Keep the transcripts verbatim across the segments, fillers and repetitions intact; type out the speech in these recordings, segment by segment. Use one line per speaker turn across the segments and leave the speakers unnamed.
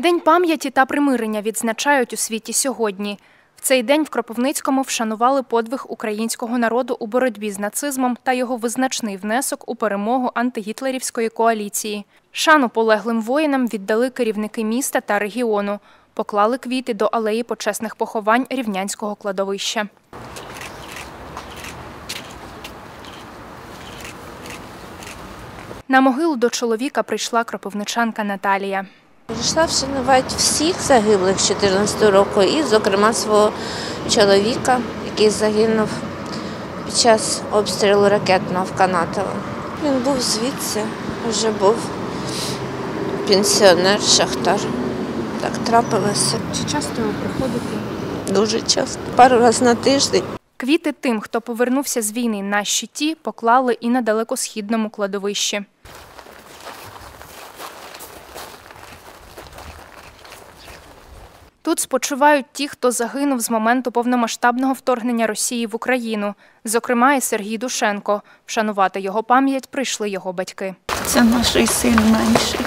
День пам'яті та примирення відзначають у світі сьогодні. В цей день в Кропивницькому вшанували подвиг українського народу у боротьбі з нацизмом та його визначний внесок у перемогу антигітлерівської коаліції. Шану полеглим воїнам віддали керівники міста та регіону. Поклали квіти до алеї почесних поховань Рівнянського кладовища. На могилу до чоловіка прийшла кропивничанка Наталія.
Прийшла вшанувати всіх загиблих з чотирнадцятого року і, зокрема, свого чоловіка, який загинув під час обстрілу ракетного в Канатово. Він був звідси, вже був пенсіонер, шахтар. Так трапилося.
Чи часто приходите?
Дуже часто, пару разів на тиждень.
Квіти тим, хто повернувся з війни на щиті, поклали і на далекосхідному кладовищі. Тут спочивають ті, хто загинув з моменту повномасштабного вторгнення Росії в Україну. Зокрема, і Сергій Душенко. Вшанувати його пам'ять прийшли його батьки.
Це наш син менший.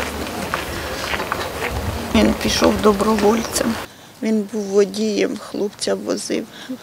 Він пішов добровольцем. Він був водієм, хлопця возив,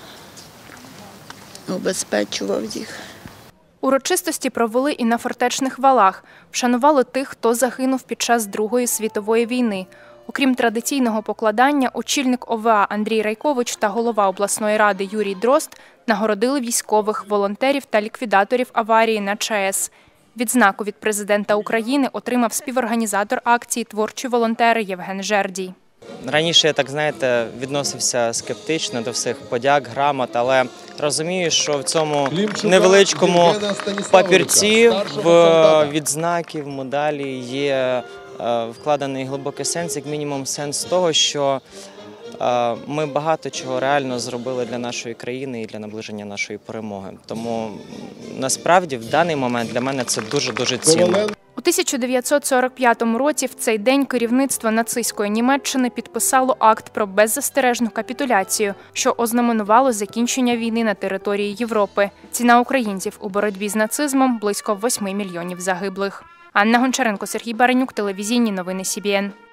обезпечував їх.
Урочистості провели і на Фортечних валах. Вшанували тих, хто загинув під час Другої світової війни. Окрім традиційного покладання, очільник О В А Андрій Райкович та голова обласної ради Юрій Дрозд нагородили військових, волонтерів та ліквідаторів аварії на ЧАЕС. Відзнаку від президента України отримав співорганізатор акції «Творчі волонтери» Євген Жердій.
Раніше я, так знаєте, відносився скептично до всіх подяк, грамот, але розумію, що в цьому невеличкому папірці в відзнаки, в медалі є вкладений глибокий сенс, як мінімум сенс того, що ми багато чого реально зробили для нашої країни і для наближення нашої перемоги. Тому насправді в даний момент для мене це дуже-дуже цінно.
У тисяча дев'ятсот сорок п'ятому році в цей день керівництво нацистської Німеччини підписало акт про беззастережну капітуляцію, що ознаменувало закінчення війни на території Європи. Ціна українців у боротьбі з нацизмом – близько восьми мільйонів загиблих. Анна Гончаренко, Сергій Баранюк, телевізійні новини Сі Бі Ен.